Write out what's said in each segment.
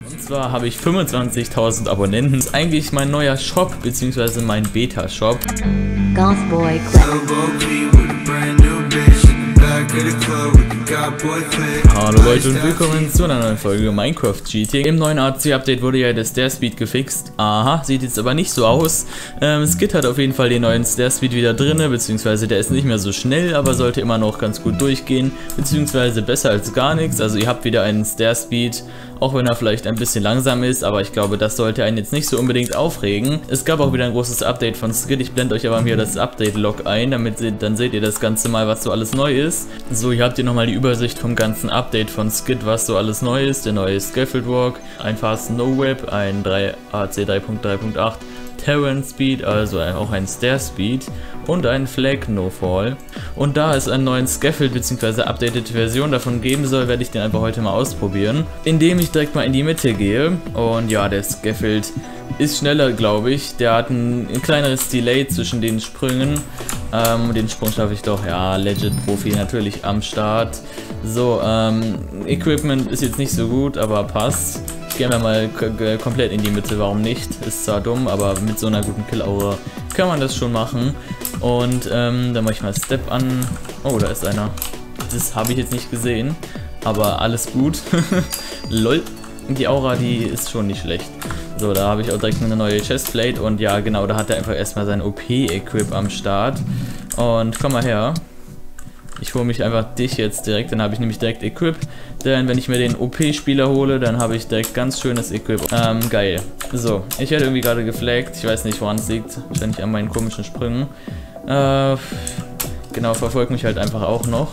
Und zwar habe ich 25.000 Abonnenten. Das ist eigentlich mein neuer Shop, beziehungsweise mein Beta-Shop. Gothboy. Hallo Leute und willkommen zu einer neuen Folge Minecraft Cheating. Im neuen AC-Update wurde ja der Stair Speed gefixt. Aha, sieht jetzt aber nicht so aus. Skid hat auf jeden Fall den neuen Stair Speed wieder drin, beziehungsweise der ist nicht mehr so schnell, aber sollte immer noch ganz gut durchgehen, beziehungsweise besser als gar nichts. Also ihr habt wieder einen Stair Speed, auch wenn er vielleicht ein bisschen langsam ist, aber ich glaube, das sollte einen jetzt nicht so unbedingt aufregen. Es gab auch wieder ein großes Update von Skid. Ich blende euch aber hier das Update-Log ein, dann seht ihr das Ganze mal, was so alles neu ist. So, hier habt ihr nochmal die Übersicht vom ganzen Update von Skid, was so alles neu ist. Der neue Scaffold Walk, ein Fast No Web, ein AC 3.3.8 Terrain Speed, also auch ein Stair Speed und ein Flag No Fall. Und da es einen neuen Scaffold bzw. updated Version davon geben soll, werde ich den einfach heute mal ausprobieren, indem ich direkt mal in die Mitte gehe. Und ja, der Scaffold ist schneller, glaube ich. Der hat ein kleineres Delay zwischen den Sprüngen. Den Sprung schaffe ich doch. Ja, Legit Profi natürlich am Start. So, Equipment ist jetzt nicht so gut, aber passt. Ich gehe mal komplett in die Mitte, warum nicht? Ist zwar dumm, aber mit so einer guten Kill-Aura kann man das schon machen. Und dann mache ich mal Step an. Oh, da ist einer. Das habe ich jetzt nicht gesehen, aber alles gut. Lol, die Aura, die ist schon nicht schlecht. So, da habe ich auch direkt eine neue Chestplate und ja genau, da hat er einfach erstmal sein OP-Equip am Start. Und komm mal her. Ich hole mich einfach dich jetzt direkt, dann habe ich nämlich direkt Equip. Denn wenn ich mir den OP-Spieler hole, dann habe ich direkt ganz schönes Equip. Geil. So, ich werde irgendwie gerade geflaggt. Ich weiß nicht, woran es liegt. Wahrscheinlich an meinen komischen Sprüngen. Genau, verfolgt mich halt einfach auch noch.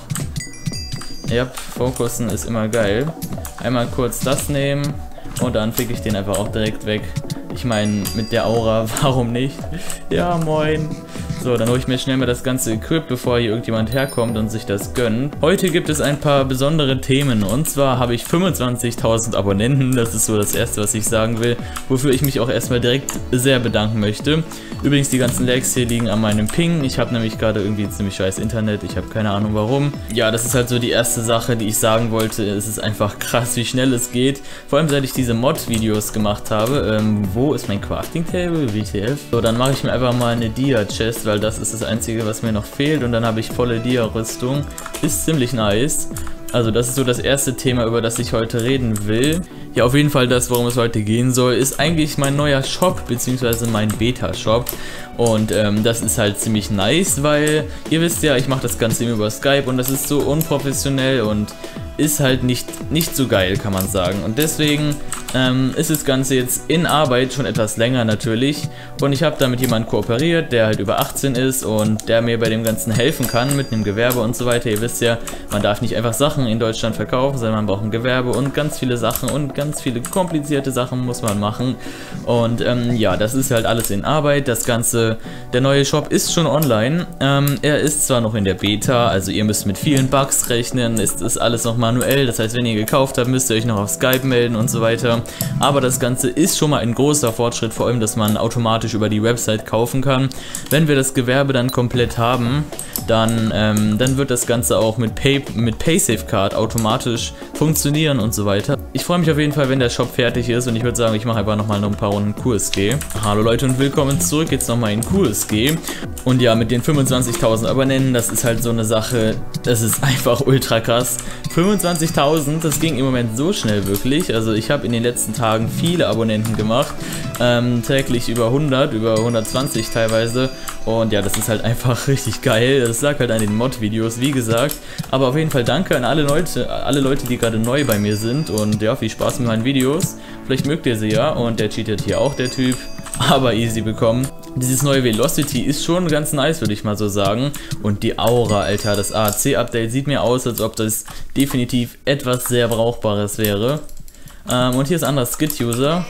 Ja, Fokussen ist immer geil. Einmal kurz das nehmen und dann fick ich den einfach auch direkt weg. Ich meine, mit der Aura, warum nicht? Ja, moin. So, dann hole ich mir schnell mal das ganze Equip, bevor hier irgendjemand herkommt und sich das gönnt. Heute gibt es ein paar besondere Themen und zwar habe ich 25.000 Abonnenten. Das ist so das erste, was ich sagen will, wofür ich mich auch erstmal direkt sehr bedanken möchte. Übrigens, die ganzen Lags hier liegen an meinem Ping. Ich habe nämlich gerade irgendwie ziemlich scheiß Internet. Ich habe keine Ahnung warum. Ja, das ist halt so die erste Sache, die ich sagen wollte. Es ist einfach krass, wie schnell es geht. Vor allem, seit ich diese Mod-Videos gemacht habe. Wo ist mein Crafting-Table? WTF? So, dann mache ich mir einfach mal eine Dia-Chest, weil das ist das Einzige, was mir noch fehlt. Und dann habe ich volle Dia-Rüstung. Ist ziemlich nice. Also das ist so das erste Thema, über das ich heute reden will. Ja, auf jeden Fall das, worum es heute gehen soll, ist eigentlich mein neuer Shop, beziehungsweise mein Beta-Shop. Und das ist halt ziemlich nice, weil ihr wisst ja, ich mache das Ganze über Skype und das ist so unprofessionell und ist halt nicht so geil, kann man sagen. Und deswegen ist das Ganze jetzt in Arbeit schon etwas länger natürlich. Und ich habe da mit jemandem kooperiert, der halt über 18 ist und der mir bei dem Ganzen helfen kann mit einem Gewerbe und so weiter. Ihr wisst ja, man darf nicht einfach Sachen in Deutschland verkaufen, sondern man braucht ein Gewerbe und ganz viele Sachen und ganz viele komplizierte Sachen muss man machen. Und ja, das ist halt alles in Arbeit. Das Ganze, der neue Shop ist schon online. Er ist zwar noch in der Beta, also ihr müsst mit vielen Bugs rechnen, ist alles noch manuell. Das heißt, wenn ihr gekauft habt, müsst ihr euch noch auf Skype melden und so weiter. Aber das Ganze ist schon mal ein großer Fortschritt, vor allem, dass man automatisch über die Website kaufen kann. Wenn wir das Gewerbe dann komplett haben, dann wird das Ganze auch mit PaySafeCard automatisch funktionieren und so weiter. Ich freue mich auf jeden Fall, wenn der Shop fertig ist und ich würde sagen, ich mache einfach nochmal noch ein paar Runden QSG. Hallo Leute und willkommen zurück, jetzt nochmal in QSG. Und ja, mit den 25.000 Abonnenten, das ist halt so eine Sache, das ist einfach ultra krass. 25.000, das ging im Moment so schnell wirklich, also ich habe in den letzten Tagen viele Abonnenten gemacht, täglich über 100, über 120 teilweise und ja, das ist halt einfach richtig geil, das lag halt an den Mod-Videos, wie gesagt, aber auf jeden Fall danke an alle Leute, die gerade neu bei mir sind und ja, viel Spaß mit meinen Videos, vielleicht mögt ihr sie ja und der cheatet hier auch, der Typ, aber easy bekommen. Dieses neue Velocity ist schon ganz nice, würde ich mal so sagen. Und die Aura, Alter, das AAC-Update sieht mir aus, als ob das definitiv etwas sehr Brauchbares wäre. Und hier ist ein anderer Skid-User.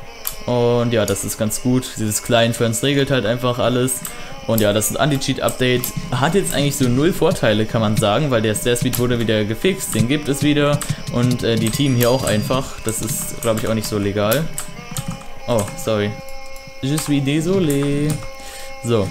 Und ja, das ist ganz gut. Dieses Client Friends regelt halt einfach alles. Und ja, das Anti-Cheat-Update hat jetzt eigentlich so 0 Vorteile, kann man sagen, weil der Stair Speed wurde wieder gefixt, den gibt es wieder. Und die Team hier auch einfach. Das ist, glaube ich, auch nicht so legal. Oh, sorry. Je suis désolé. So,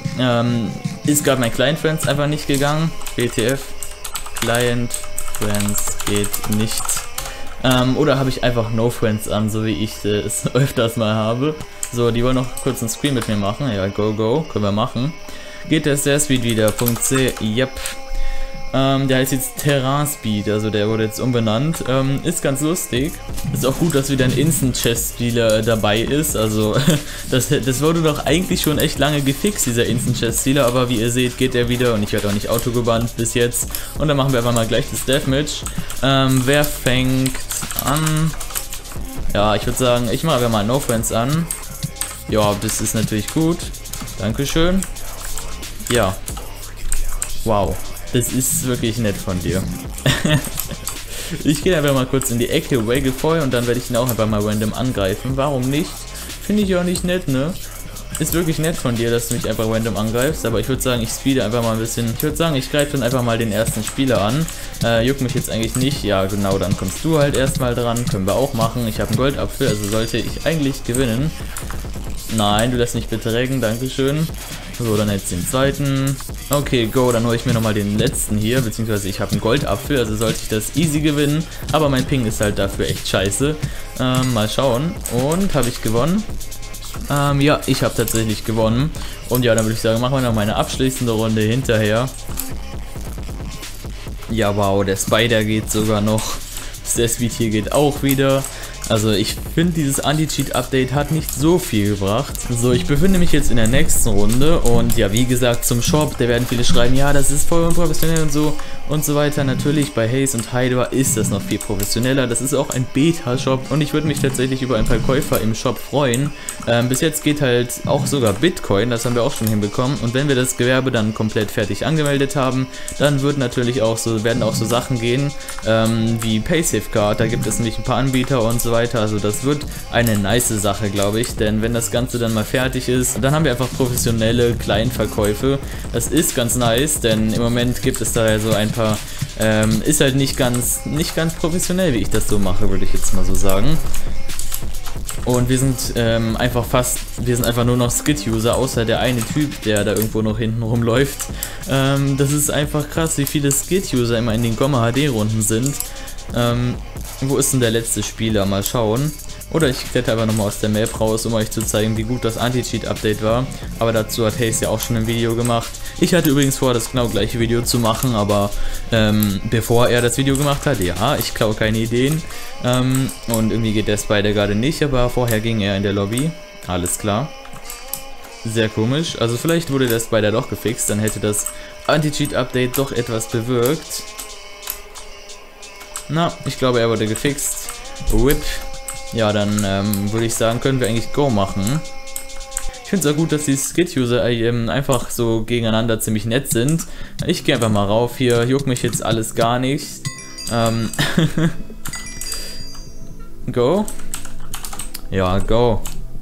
ist gerade mein Client Friends einfach nicht gegangen. WTF. Client Friends geht nicht. Oder habe ich einfach No Friends an, so wie ich es öfters mal habe. So, die wollen noch kurz einen Screen mit mir machen. Ja, go, können wir machen. Geht der Stair Speed wieder, Punkt C, yep. Der heißt jetzt Terrain Speed, also der wurde jetzt umbenannt. Ist ganz lustig. Ist auch gut, dass wieder ein Instant Chess Spieler dabei ist. Also das wurde doch eigentlich schon echt lange gefixt, dieser Instant Chess Spieler. Aber wie ihr seht, geht er wieder und ich werde auch nicht autogebannt bis jetzt. Und dann machen wir einfach mal gleich das Deathmatch. Wer fängt an? Ja, ich würde sagen, ich mache mal No Friends an. Ja, das ist natürlich gut. Dankeschön. Ja. Wow. Das ist wirklich nett von dir. Ich gehe einfach mal kurz in die Ecke, Wagelfoy, und dann werde ich ihn auch einfach mal random angreifen. Warum nicht? Finde ich auch nicht nett, ne? Ist wirklich nett von dir, dass du mich einfach random angreifst, aber ich würde sagen, ich speede einfach mal ein bisschen. Ich würde sagen, ich greife dann einfach mal den ersten Spieler an. Juckt mich jetzt eigentlich nicht. Ja, genau, dann kommst du halt erstmal dran. Können wir auch machen. Ich habe einen Goldapfel, also sollte ich eigentlich gewinnen. Nein, du lässt mich bitte reggen, dankeschön. So, dann jetzt den zweiten. Okay, go, dann hole ich mir nochmal den letzten hier, beziehungsweise ich habe einen Goldapfel, also sollte ich das easy gewinnen. Aber mein Ping ist halt dafür echt scheiße. Mal schauen. Und, habe ich gewonnen? Ja, ich habe tatsächlich gewonnen. Und ja, dann würde ich sagen, machen wir noch meine abschließende Runde hinterher. Ja, wow, der Spider geht sogar noch. Der Speed hier geht auch wieder. Also ich finde, dieses Anti-Cheat-Update hat nicht so viel gebracht. So, ich befinde mich jetzt in der nächsten Runde und ja, wie gesagt, zum Shop, da werden viele schreiben, ja, das ist voll unprofessionell und so weiter. Natürlich, bei Haze und Hydra ist das noch viel professioneller. Das ist auch ein Beta-Shop und ich würde mich tatsächlich über ein paar Käufer im Shop freuen. Bis jetzt geht halt auch sogar Bitcoin, das haben wir auch schon hinbekommen. Und wenn wir das Gewerbe dann komplett fertig angemeldet haben, dann wird natürlich auch so, werden auch so Sachen gehen, wie PaySafeCard. Da gibt es nämlich ein paar Anbieter und so weiter, also das wird eine nice Sache, glaube ich, denn wenn das Ganze dann mal fertig ist, dann haben wir einfach professionelle Kleinverkäufe. Das ist ganz nice, denn im Moment gibt es da ja so ein paar, ist halt nicht ganz professionell, wie ich das so mache, würde ich jetzt mal so sagen. Und wir sind wir sind einfach nur noch Skid-User, außer der eine Typ, der da irgendwo noch hinten rumläuft. Das ist einfach krass, wie viele Skid-User immer in den Gomma HD-Runden sind. Wo ist denn der letzte Spieler? Mal schauen. Oder ich kletter einfach nochmal aus der Map raus, um euch zu zeigen, wie gut das Anti-Cheat-Update war. Aber dazu hat Haze ja auch schon ein Video gemacht. Ich hatte übrigens vor, das genau gleiche Video zu machen, aber bevor er das Video gemacht hat, ja, ich klaue keine Ideen. Und irgendwie geht der Spider gerade nicht, aber vorher ging er in der Lobby. Alles klar. Sehr komisch. Also vielleicht wurde der Spider doch gefixt, dann hätte das Anti-Cheat-Update doch etwas bewirkt. Na, ich glaube, er wurde gefixt. RIP. Ja, dann würde ich sagen, können wir eigentlich Go machen. Ich finde es auch gut, dass die Skid-User einfach so gegeneinander ziemlich nett sind. Ich gehe einfach mal rauf hier. Juckt mich jetzt alles gar nicht. Go? Ja, Go.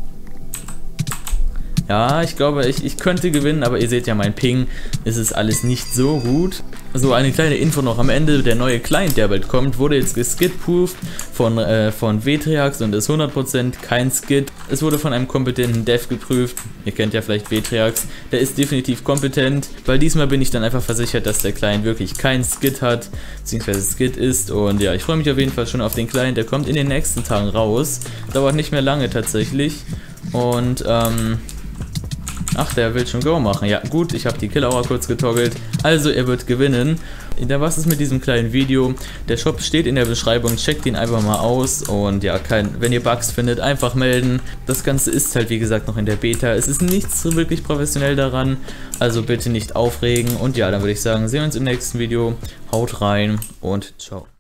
Ja, ich glaube, ich könnte gewinnen, aber ihr seht ja, mein Ping, ist es alles nicht so gut. So, eine kleine Info noch am Ende, der neue Client, der bald kommt, wurde jetzt geskid-proofed von Vetriax und ist 100% kein Skid. Es wurde von einem kompetenten Dev geprüft, ihr kennt ja vielleicht Vetriax, der ist definitiv kompetent, weil diesmal bin ich dann einfach versichert, dass der Client wirklich kein Skid hat, beziehungsweise Skid ist. Und ja, ich freue mich auf jeden Fall schon auf den Client, der kommt in den nächsten Tagen raus, dauert nicht mehr lange tatsächlich. Und ach, der will schon Go machen. Ja, gut, ich habe die Kill-Aura kurz getoggelt. Also, er wird gewinnen. Da war's es mit diesem kleinen Video. Der Shop steht in der Beschreibung. Checkt ihn einfach mal aus. Und ja, wenn ihr Bugs findet, einfach melden. Das Ganze ist halt, wie gesagt, noch in der Beta. Es ist nichts wirklich professionell daran. Also bitte nicht aufregen. Und ja, dann würde ich sagen, sehen wir uns im nächsten Video. Haut rein und ciao.